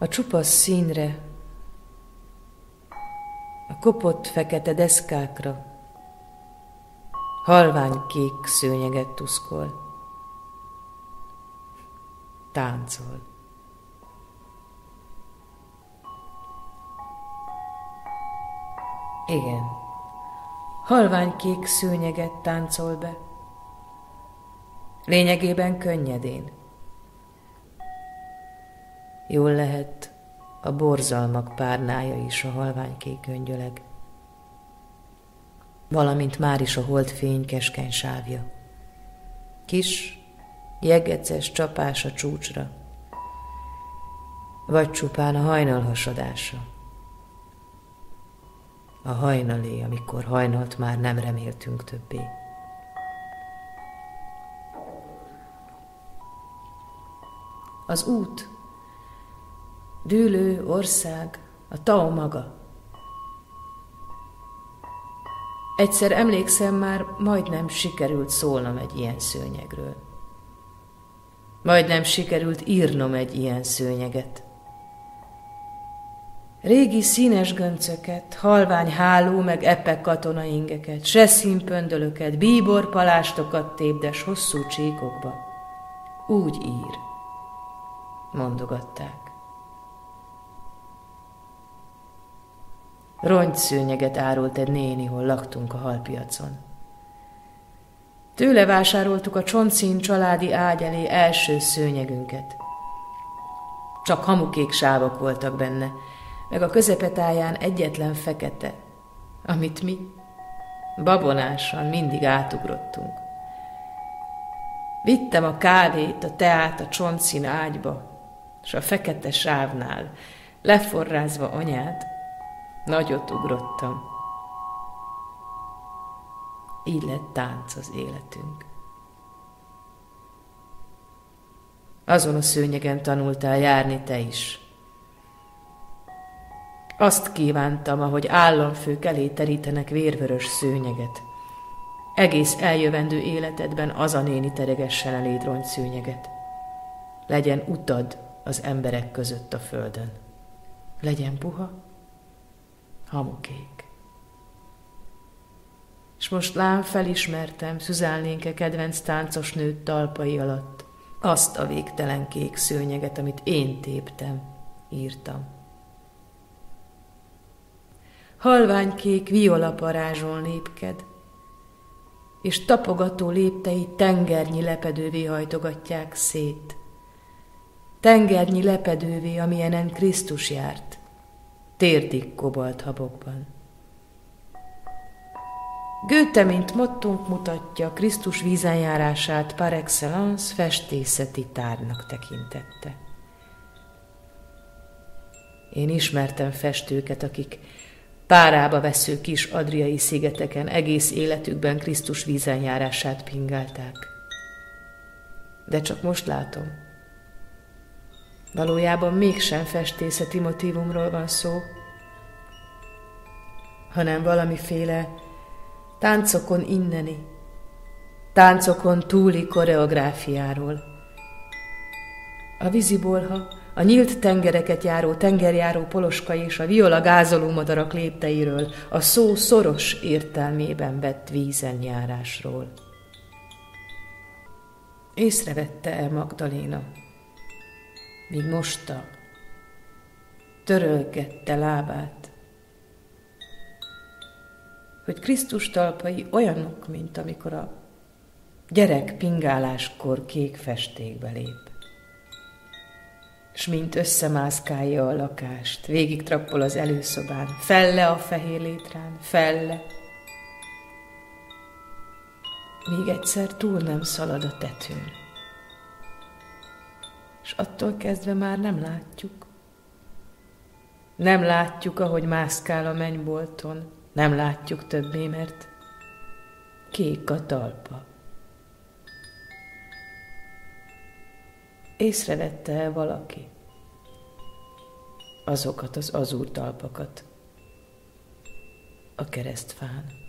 a csupasz színre, a kopott fekete deszkákra, halványkék szőnyeget tuszkol, táncol. Igen, halványkék szőnyeget táncol be, lényegében könnyedén. Jól lehet, a borzalmak párnája is a halványkék öngyöleg, valamint már is a holdfény keskeny sávja. Kis, jeggeces csapás a csúcsra, vagy csupán a hajnal hasadása. A hajnalé, amikor hajnalt már nem reméltünk többé. Az út, dűlő ország, a Tao maga. Egyszer emlékszem, már majdnem sikerült szólnom egy ilyen szőnyegről. Majdnem sikerült írnom egy ilyen szőnyeget. Régi színes göncöket, halvány háló meg epe katonaingeket, sesszínpöndölöket, bíborpalástokat tépdes hosszú csíkokba. Úgy ír, mondogatták. Rongyszőnyeget árult egy néni, hol laktunk a halpiacon. Tőle vásároltuk a csontszín családi ágy elé első szőnyegünket. Csak hamukék sávok voltak benne, meg a közepetáján egyetlen fekete, amit mi babonásan mindig átugrottunk. Vittem a kávét, a teát a csontszín ágyba, s a fekete sávnál, leforrázva anyát, nagyot ugrottam. Így lett tánc az életünk. Azon a szőnyegen tanultál járni te is. Azt kívántam, ahogy államfők elé terítenek vérvörös szőnyeget. Egész eljövendő életedben az a néni teregessen eléd rongyszőnyeget. Legyen utad az emberek között a földön. Legyen puha, hamukék. És most lám felismertem, Szüzálnénke kedvenc táncos nőt talpai alatt azt a végtelen kék szőnyeget, amit én téptem, írtam. Halványkék violaparázson lépked, és tapogató léptei tengernyi lepedővé hajtogatják szét. Tengernyi lepedővé, amilyenen Krisztus járt, térdig kobalt habokban. Goethe, mint mottónk mutatja, Krisztus vízenjárását par excellence festészeti tárgynak tekintette. Én ismertem festőket, akik párába vesző kis adriai szigeteken egész életükben Krisztus vízenjárását pingálták. De csak most látom, valójában mégsem festészeti motívumról van szó, hanem valamiféle táncokon inneni, táncokon túli koreográfiáról. A vízibolha, a nyílt tengereket járó tengerjáró poloska és a viola gázoló madarak lépteiről, a szó szoros értelmében vett vízenjárásról. Észrevette-e Magdaléna, míg mosta, törölgette lábát, hogy Krisztus talpai olyanok, mint amikor a gyerek pingáláskor kék festékbe lép, s mint összemászkálja a lakást, végig trappol az előszobán, felle a fehér létrán, felle, míg egyszer túl nem szalad a tetőn. És attól kezdve már nem látjuk. Nem látjuk, ahogy mászkál a mennybolton, nem látjuk többé, mert kék a talpa. Észrevette-e valaki azokat az azúr talpakat a keresztfán?